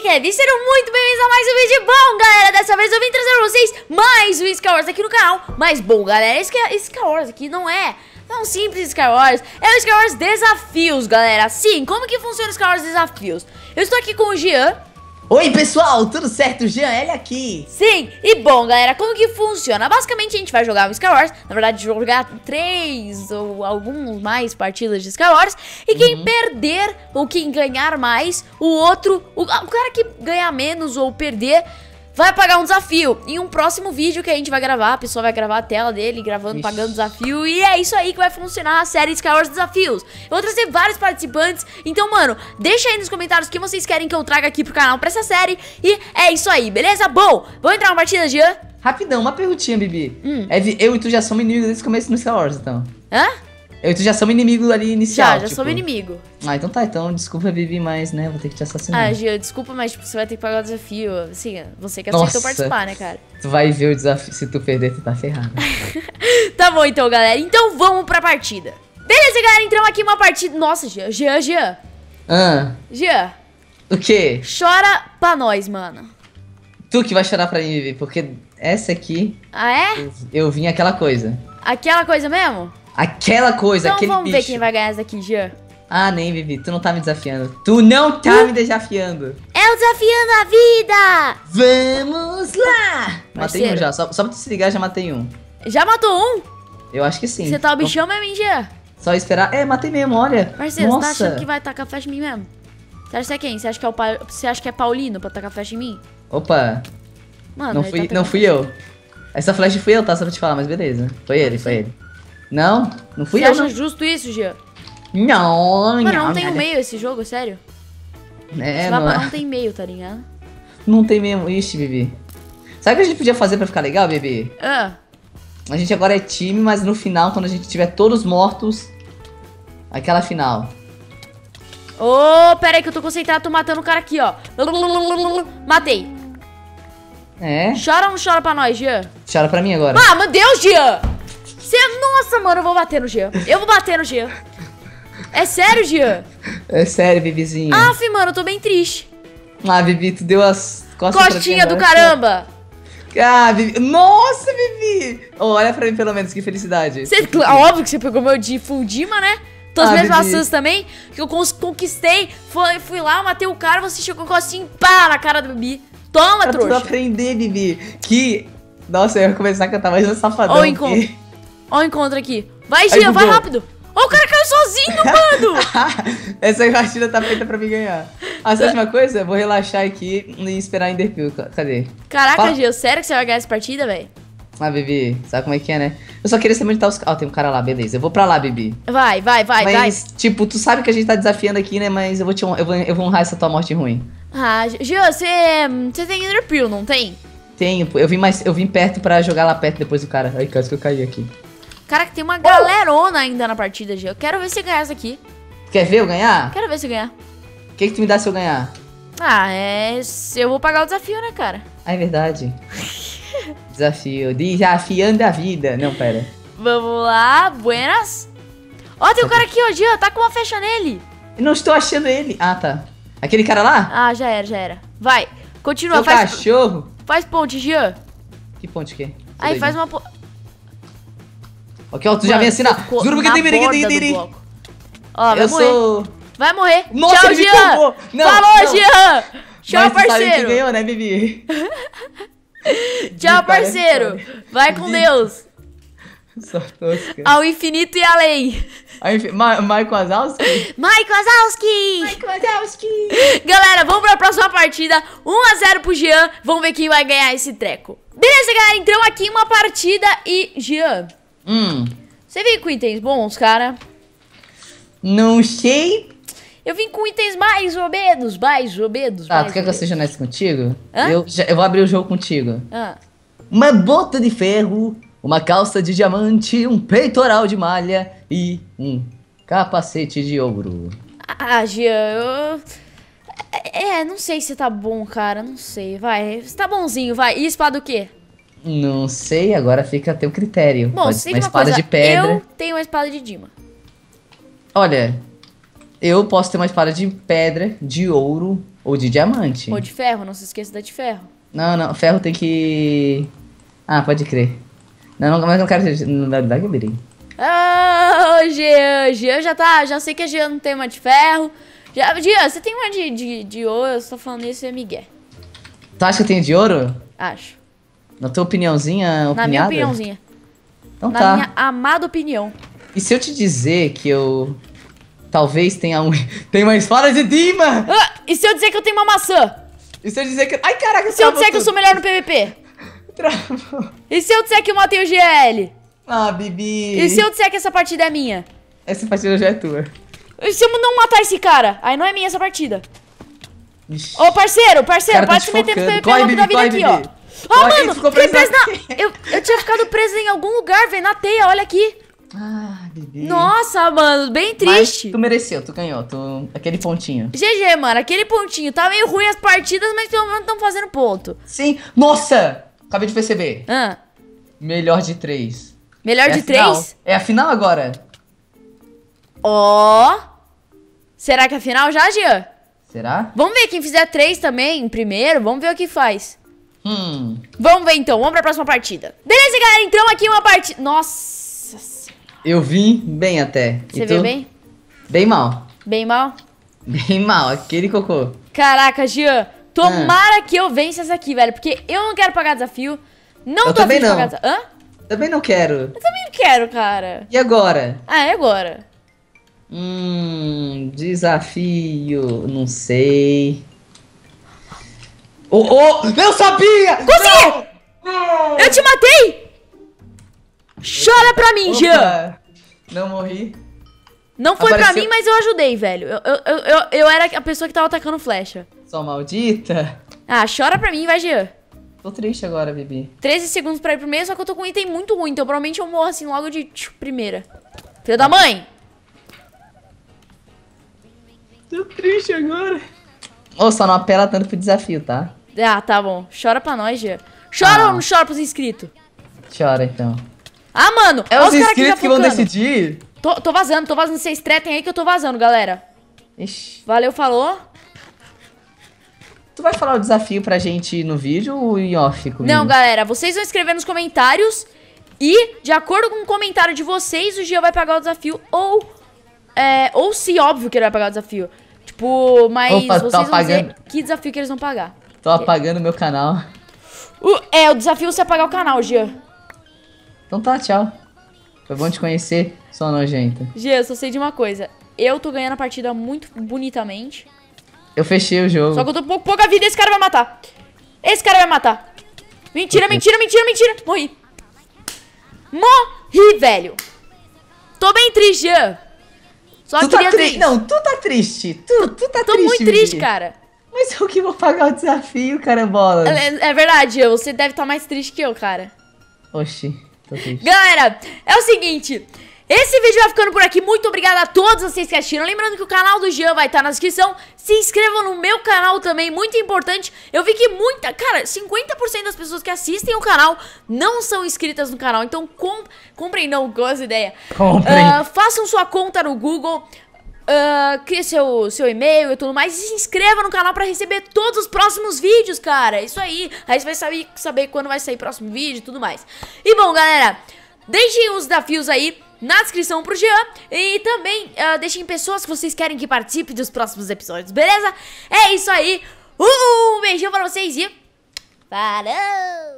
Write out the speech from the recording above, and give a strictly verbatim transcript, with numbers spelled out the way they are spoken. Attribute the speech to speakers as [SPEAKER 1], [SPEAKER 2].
[SPEAKER 1] Kevin, sejam muito bem-vindos a mais um vídeo. Bom, galera, dessa vez eu vim trazer pra vocês mais um Skywars aqui no canal. Mas, bom, galera, esse Skywars aqui não é tão simples Skywars. É o Skywars Desafios, galera. Sim, como que funciona o Skywars Desafios? Eu estou aqui com o Jean.
[SPEAKER 2] Oi, pessoal, tudo certo? Jean, ele aqui.
[SPEAKER 1] Sim, e bom, galera, como que funciona? Basicamente, a gente vai jogar um Skywars. Na verdade, jogar três ou alguns mais partidas de Skywars. E quem uhum. perder ou quem ganhar mais, o outro, o, o cara que ganhar menos ou perder, vai pagar um desafio. Em um próximo vídeo que a gente vai gravar, a pessoa vai gravar a tela dele, gravando, Ixi. pagando desafio. E é isso aí que vai funcionar a série Skywars Desafios. Eu vou trazer vários participantes. Então, mano, deixa aí nos comentários o que vocês querem que eu traga aqui pro canal pra essa série. E é isso aí, beleza? Bom, vamos entrar numa partida, Jean?
[SPEAKER 2] Rapidão, uma perguntinha, Bibi. Hum. É, eu e tu já somos inimigos desde o começo no Skywars, então.
[SPEAKER 1] Hã?
[SPEAKER 2] Eu e tu já somos inimigo ali inicial.
[SPEAKER 1] Já, já
[SPEAKER 2] tipo...
[SPEAKER 1] somos inimigo.
[SPEAKER 2] Ah, então tá, então desculpa, Bibi, mas, né, vou ter que te assassinar.
[SPEAKER 1] Ah, Gia, desculpa, mas tipo, você vai ter que pagar o desafio. Assim, você que aceitou
[SPEAKER 2] Nossa,
[SPEAKER 1] participar, né, cara?
[SPEAKER 2] Tu vai ver o desafio, se tu perder, tu tá ferrado.
[SPEAKER 1] Tá bom, então, galera. Então vamos pra partida. Beleza, galera, entramos aqui uma partida. Nossa, Gia, Gia, Gia.
[SPEAKER 2] Ah.
[SPEAKER 1] Gia.
[SPEAKER 2] O quê?
[SPEAKER 1] Chora pra nós, mano.
[SPEAKER 2] Tu que vai chorar pra mim, Bibi, porque essa aqui...
[SPEAKER 1] Ah, é?
[SPEAKER 2] Eu, eu vim aquela coisa.
[SPEAKER 1] Aquela coisa mesmo?
[SPEAKER 2] Aquela coisa,
[SPEAKER 1] então,
[SPEAKER 2] aquele
[SPEAKER 1] vamos
[SPEAKER 2] bicho.
[SPEAKER 1] ver quem vai ganhar essa daqui, Jean.
[SPEAKER 2] Ah, nem, Vivi, tu não tá me desafiando. Tu não tá uh. me desafiando.
[SPEAKER 1] É o desafiando a vida.
[SPEAKER 2] Vamos lá.
[SPEAKER 1] Parceiro.
[SPEAKER 2] Matei um já, só, só pra tu se ligar, já matei um.
[SPEAKER 1] Já matou um?
[SPEAKER 2] Eu acho que sim.
[SPEAKER 1] Você tá o bichão mesmo, hein, Jean?
[SPEAKER 2] Só esperar. É, matei mesmo, olha.
[SPEAKER 1] Parceiro,
[SPEAKER 2] Nossa.
[SPEAKER 1] você tá achando que vai tacar flecha em mim mesmo? Você acha que é quem? Você acha que é, o pa... você acha que é Paulino pra tacar flecha em mim?
[SPEAKER 2] Opa.
[SPEAKER 1] Mano,
[SPEAKER 2] não fui,
[SPEAKER 1] tá
[SPEAKER 2] não fui eu. Essa flecha fui eu, tá? Só pra te falar, mas beleza. Foi ele, foi ele. Não, não fui
[SPEAKER 1] Você
[SPEAKER 2] eu,
[SPEAKER 1] acha
[SPEAKER 2] não.
[SPEAKER 1] justo isso, Gia?
[SPEAKER 2] Não,
[SPEAKER 1] Mano, não,
[SPEAKER 2] não
[SPEAKER 1] tem
[SPEAKER 2] um
[SPEAKER 1] meio esse jogo, sério?
[SPEAKER 2] É,
[SPEAKER 1] esse
[SPEAKER 2] não,
[SPEAKER 1] mapa
[SPEAKER 2] é.
[SPEAKER 1] não tem meio, tá ligado?
[SPEAKER 2] Não tem mesmo. Ixi, Bibi. Sabe o que a gente podia fazer pra ficar legal, Bibi?
[SPEAKER 1] Ah.
[SPEAKER 2] A gente agora é time, mas no final, quando a gente tiver todos mortos, aquela final.
[SPEAKER 1] Ô, oh, pera aí que eu tô concentrado, tô matando o cara aqui, ó. Matei.
[SPEAKER 2] É?
[SPEAKER 1] Chora ou não chora pra nós, Jean?
[SPEAKER 2] Chora pra mim agora.
[SPEAKER 1] Ah, meu Deus, Jean! Cê... Nossa, mano, eu vou bater no Jean. Eu vou bater no Jean. É sério, Jean?
[SPEAKER 2] É sério, Bibizinha.
[SPEAKER 1] Aff, mano, eu tô bem triste.
[SPEAKER 2] Ah, Bibi, tu deu as costas
[SPEAKER 1] Costinha do caramba.
[SPEAKER 2] Ah, Bibi. Nossa, Bibi. Oh, olha pra mim, pelo menos, que felicidade.
[SPEAKER 1] Cê... Óbvio que você pegou meu de Fundima, né? Todas as minhas maçãs também, que eu conquistei. Fui, fui lá, matei o cara, você chegou com assim, pá, na cara do Bibi. Toma,
[SPEAKER 2] pra
[SPEAKER 1] trouxa.
[SPEAKER 2] Pra tu aprender, Bibi. Que... Nossa, eu ia começar a cantar mais um safadão.
[SPEAKER 1] Ó o encontro. Que... Ó o encontro aqui. Vai, Gia, vai rápido. Ó, o cara caiu sozinho, mano.
[SPEAKER 2] Essa partida tá feita pra mim ganhar. A sétima coisa, eu vou relaxar aqui e esperar Enderpeel. Cadê?
[SPEAKER 1] Caraca,
[SPEAKER 2] Fala.
[SPEAKER 1] Gia, sério que você vai ganhar essa partida, velho?
[SPEAKER 2] Ah, Bibi, sabe como é que é, né? Eu só queria saber onde tá os... Ah, tem um cara lá, beleza. Eu vou pra lá, Bibi.
[SPEAKER 1] Vai, vai, vai,
[SPEAKER 2] Mas,
[SPEAKER 1] vai.
[SPEAKER 2] Mas, tipo, tu sabe que a gente tá desafiando aqui, né? Mas eu vou te eu vou, eu vou honrar essa tua morte ruim.
[SPEAKER 1] Ah, Gia, você... Você tem Enderpeel, não tem?
[SPEAKER 2] Tenho, pô. Eu vim, mais, eu vim perto pra jogar lá perto depois do cara. Ai, quase que eu caí aqui.
[SPEAKER 1] Caraca, tem uma galerona ainda na partida, Gia. Eu quero ver se ganhar essa aqui.
[SPEAKER 2] Quer ver eu ganhar?
[SPEAKER 1] Quero ver se ganhar.
[SPEAKER 2] O que que tu me dá se eu ganhar?
[SPEAKER 1] Ah, é... Eu vou pagar o desafio, né, cara?
[SPEAKER 2] Ah, é verdade. Desafio. Desafiando a vida. Não, pera.
[SPEAKER 1] Vamos lá. Buenas. Ó, tem um cara aqui, ó, Gia. Tá com uma flecha nele.
[SPEAKER 2] Eu não estou achando ele. Ah, tá. Aquele cara lá?
[SPEAKER 1] Ah, já era, já era. Vai. Continua.
[SPEAKER 2] Seu
[SPEAKER 1] faz...
[SPEAKER 2] cachorro.
[SPEAKER 1] Faz ponte, Gia.
[SPEAKER 2] Que ponte que é?
[SPEAKER 1] Aí,
[SPEAKER 2] doido.
[SPEAKER 1] faz uma ponte.
[SPEAKER 2] Ok, ó, tu já vem assim na... Juro porque tem
[SPEAKER 1] tem Ó, vai
[SPEAKER 2] eu
[SPEAKER 1] morrer.
[SPEAKER 2] sou...
[SPEAKER 1] Vai morrer.
[SPEAKER 2] Nossa,
[SPEAKER 1] tchau,
[SPEAKER 2] ele
[SPEAKER 1] Jean.
[SPEAKER 2] Não,
[SPEAKER 1] Falou,
[SPEAKER 2] não.
[SPEAKER 1] Jean. Tchau,
[SPEAKER 2] Mas tu
[SPEAKER 1] parceiro.
[SPEAKER 2] sabe quem ganhou, né, Bibi?
[SPEAKER 1] Tchau, parceiro. Vai com Deus.
[SPEAKER 2] Só tosca.
[SPEAKER 1] Ao infinito e além.
[SPEAKER 2] Ma Michael Wazowski?
[SPEAKER 1] Mike Wazowski.
[SPEAKER 2] Mike Wazowski.
[SPEAKER 1] Galera, vamos pra próxima partida. um a zero pro Jean. Vamos ver quem vai ganhar esse treco. Beleza, galera. Então aqui uma partida e... Jean.
[SPEAKER 2] Hum.
[SPEAKER 1] Você veio com itens bons, cara?
[SPEAKER 2] Não sei.
[SPEAKER 1] Eu vim com itens mais ou menos, mais ou menos.
[SPEAKER 2] Ah,
[SPEAKER 1] mais
[SPEAKER 2] tu quer
[SPEAKER 1] ou
[SPEAKER 2] que eu seja honesto contigo?
[SPEAKER 1] Hã?
[SPEAKER 2] Eu, já, eu vou abrir o jogo contigo.
[SPEAKER 1] Ah.
[SPEAKER 2] Uma bota de ferro, uma calça de diamante, um peitoral de malha e um capacete de ouro.
[SPEAKER 1] Ah, Jean, eu... É, não sei se tá bom, cara, não sei, vai. Você tá bonzinho, vai. E espada o quê?
[SPEAKER 2] Não sei, agora fica a teu critério.
[SPEAKER 1] Bom,
[SPEAKER 2] Pode
[SPEAKER 1] sei
[SPEAKER 2] uma
[SPEAKER 1] uma
[SPEAKER 2] espada
[SPEAKER 1] coisa,
[SPEAKER 2] de pedra.
[SPEAKER 1] eu tenho uma espada de Dima.
[SPEAKER 2] Olha, Eu posso ter uma espada de pedra, de ouro ou de diamante.
[SPEAKER 1] Ou de ferro, não se esqueça da de ferro.
[SPEAKER 2] Não, não, ferro tem que... Ah, pode crer. Não, não, mas eu não quero ser... Não dá, dá que eu virei.
[SPEAKER 1] Ah, Jean, Jean já tá, já sei que a Jean não tem uma de ferro. Já, Jean, você tem uma de, de, de ouro, eu tô falando isso e é migué.
[SPEAKER 2] Tu acha que eu tenho de ouro?
[SPEAKER 1] Acho.
[SPEAKER 2] Na tua opiniãozinha, opinada?
[SPEAKER 1] Na minha opiniãozinha.
[SPEAKER 2] Então
[SPEAKER 1] Na
[SPEAKER 2] tá.
[SPEAKER 1] minha amada opinião.
[SPEAKER 2] E se eu te dizer que eu... Talvez tenha um... Tem uma espada de Dima!
[SPEAKER 1] Ah, e se eu dizer que eu tenho uma maçã?
[SPEAKER 2] E se eu dizer que... Ai, caraca,
[SPEAKER 1] E se eu disser que eu sou melhor no P V P?
[SPEAKER 2] Travou.
[SPEAKER 1] E se eu disser que eu matei o G L?
[SPEAKER 2] Ah, Bibi.
[SPEAKER 1] E se eu disser que essa partida é minha?
[SPEAKER 2] Essa partida já é tua.
[SPEAKER 1] E se eu não matar esse cara? Aí não é minha essa partida.
[SPEAKER 2] Ixi.
[SPEAKER 1] Ô, parceiro, parceiro,
[SPEAKER 2] Cara, tá
[SPEAKER 1] pode
[SPEAKER 2] te
[SPEAKER 1] se meter no P V
[SPEAKER 2] focando.
[SPEAKER 1] P
[SPEAKER 2] Corre,
[SPEAKER 1] logo da
[SPEAKER 2] Bibi,
[SPEAKER 1] vida
[SPEAKER 2] corre,
[SPEAKER 1] aqui, ó.
[SPEAKER 2] Bibi.
[SPEAKER 1] Ó,
[SPEAKER 2] Corre,
[SPEAKER 1] mano,
[SPEAKER 2] ficou
[SPEAKER 1] fiquei
[SPEAKER 2] preso
[SPEAKER 1] preso
[SPEAKER 2] na-
[SPEAKER 1] na... Eu, eu tinha ficado preso em algum lugar, velho, na teia, olha aqui.
[SPEAKER 2] Ah, Bibi.
[SPEAKER 1] Nossa, mano, bem
[SPEAKER 2] Mas
[SPEAKER 1] triste.
[SPEAKER 2] tu mereceu, tu ganhou. Tu... Aquele pontinho.
[SPEAKER 1] G G, mano, aquele pontinho. Tá meio ruim as partidas, mas pelo menos estão fazendo ponto.
[SPEAKER 2] Sim. Nossa! Acabei de perceber.
[SPEAKER 1] Ah,
[SPEAKER 2] Melhor de três.
[SPEAKER 1] melhor
[SPEAKER 2] É
[SPEAKER 1] de
[SPEAKER 2] a final.
[SPEAKER 1] três?
[SPEAKER 2] É a final agora.
[SPEAKER 1] Ó. Será que é a final já, Jean?
[SPEAKER 2] Será?
[SPEAKER 1] Vamos ver quem fizer três também em primeiro. Vamos ver o que faz.
[SPEAKER 2] Hum.
[SPEAKER 1] Vamos ver então. Vamos pra próxima partida. Beleza, galera. Então aqui uma partida. Nossa senhora.
[SPEAKER 2] Eu vim bem até.
[SPEAKER 1] Você
[SPEAKER 2] E
[SPEAKER 1] viu
[SPEAKER 2] tu?
[SPEAKER 1] bem?
[SPEAKER 2] Bem mal.
[SPEAKER 1] Bem mal?
[SPEAKER 2] Bem mal. Aquele cocô.
[SPEAKER 1] Caraca, Jean. Tomara que eu vença essa aqui, velho. Porque eu não quero pagar desafio. Não
[SPEAKER 2] Eu
[SPEAKER 1] tô
[SPEAKER 2] também
[SPEAKER 1] afim de
[SPEAKER 2] não.
[SPEAKER 1] pagar desafio. Hã?
[SPEAKER 2] Também não quero.
[SPEAKER 1] Eu também não quero, cara.
[SPEAKER 2] E agora?
[SPEAKER 1] Ah, é agora.
[SPEAKER 2] Hum, desafio, não sei. Oh, oh, eu sabia!
[SPEAKER 1] Consegui!
[SPEAKER 2] Não!
[SPEAKER 1] Eu te matei! Chora pra mim, Jean.
[SPEAKER 2] Opa, não morri.
[SPEAKER 1] Não foi pra
[SPEAKER 2] Apareceu-
[SPEAKER 1] mim, mas eu ajudei, velho. Eu, eu, eu, eu, eu era a pessoa que tava atacando flecha.
[SPEAKER 2] Só maldita.
[SPEAKER 1] Ah, chora pra mim, vai, Jean.
[SPEAKER 2] Tô triste agora, Bibi.
[SPEAKER 1] treze segundos pra ir pro meio, só que eu tô com um item muito ruim. Então provavelmente eu morro assim logo de tchiu, primeira. Filho da mãe!
[SPEAKER 2] Tô triste agora. Ô, só não apela tanto pro desafio, tá?
[SPEAKER 1] Ah, tá bom. Chora pra nós, Jean. Chora
[SPEAKER 2] Ah.
[SPEAKER 1] ou não chora pros inscritos?
[SPEAKER 2] Chora então.
[SPEAKER 1] Ah, mano!
[SPEAKER 2] É
[SPEAKER 1] olha
[SPEAKER 2] os
[SPEAKER 1] os caras aqui já
[SPEAKER 2] inscritos que vão
[SPEAKER 1] focando.
[SPEAKER 2] decidir.
[SPEAKER 1] Tô, tô vazando, tô vazando. Vocês tretem aí que eu tô vazando, galera.
[SPEAKER 2] Ixi.
[SPEAKER 1] Valeu, falou.
[SPEAKER 2] Tu vai falar o desafio pra gente no vídeo ou em off comigo?
[SPEAKER 1] Não, galera, vocês vão escrever nos comentários e, de acordo com o comentário de vocês, o Jean vai pagar o desafio ou... É, ou se, óbvio que ele vai pagar o desafio. Tipo, mas
[SPEAKER 2] Opa, tô
[SPEAKER 1] vocês vão dizer
[SPEAKER 2] apagando.
[SPEAKER 1] que desafio que eles vão pagar.
[SPEAKER 2] Tô apagando meu canal.
[SPEAKER 1] O- é, o desafio é você apagar o canal, Jean.
[SPEAKER 2] Então tá, tchau. Foi bom te conhecer, sua nojenta.
[SPEAKER 1] Jean, eu só sei de uma coisa. Eu tô ganhando a partida muito bonitamente.
[SPEAKER 2] Eu fechei o jogo.
[SPEAKER 1] Só que eu tô com pouco, pouca vida e esse cara vai matar. Esse cara vai matar. Mentira,
[SPEAKER 2] Ok.
[SPEAKER 1] mentira, mentira, mentira. Morri. Morri, velho. Tô bem triste, Jean. Só
[SPEAKER 2] Tu
[SPEAKER 1] queria
[SPEAKER 2] tá
[SPEAKER 1] dizer
[SPEAKER 2] triste?
[SPEAKER 1] isso.
[SPEAKER 2] Não, tu tá triste. Tu, tu tá
[SPEAKER 1] Tô
[SPEAKER 2] triste,
[SPEAKER 1] muito triste,
[SPEAKER 2] Bibi.
[SPEAKER 1] cara.
[SPEAKER 2] Mas eu que vou pagar o desafio, carambola.
[SPEAKER 1] É, é verdade, Jean. Você deve estar mais triste que eu, cara.
[SPEAKER 2] Oxi, tô triste.
[SPEAKER 1] Galera, é o seguinte. Esse vídeo vai ficando por aqui. Muito obrigada a todos vocês que assistiram. Lembrando que o canal do Jean vai estar na descrição. Se inscrevam no meu canal também, muito importante. Eu vi que muita, cara, cinquenta por cento das pessoas que assistem o canal não são inscritas no canal. Então, com, comprem não, gosto da ideia.
[SPEAKER 2] Comprem.
[SPEAKER 1] Ah, façam sua conta no Google. Uh, crie seu, seu e-mail e tudo mais. E se inscreva no canal pra receber todos os próximos vídeos, cara. Isso aí. Aí você vai saber, saber quando vai sair o próximo vídeo e tudo mais. E bom, galera, deixem os desafios aí na descrição pro Jean. E também uh, deixem pessoas que vocês querem que participe dos próximos episódios, beleza? É isso aí. Uh, um beijão pra vocês e... Falou!